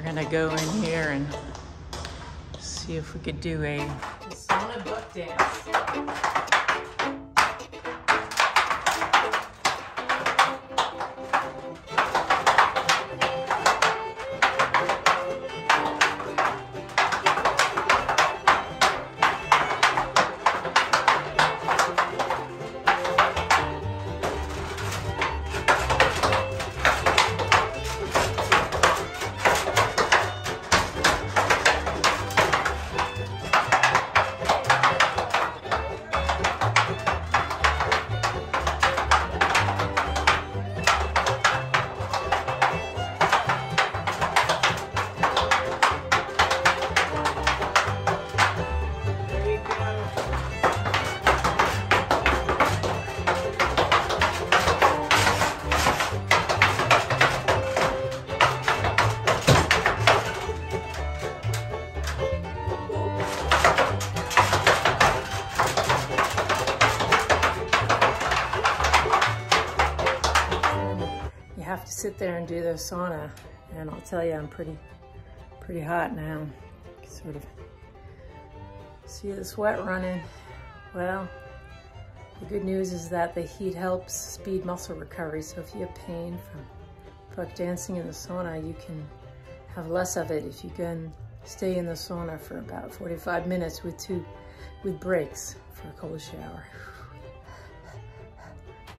gonna go in here and see if we could do a sauna buck dance. Have to sit there and do the sauna, and I'll tell you, I'm pretty hot now. Sort of see the sweat running. Well, the good news is that the heat helps speed muscle recovery, so if you have pain from buck dancing in the sauna, you can have less of it if you can stay in the sauna for about 45 minutes with breaks for a cold shower.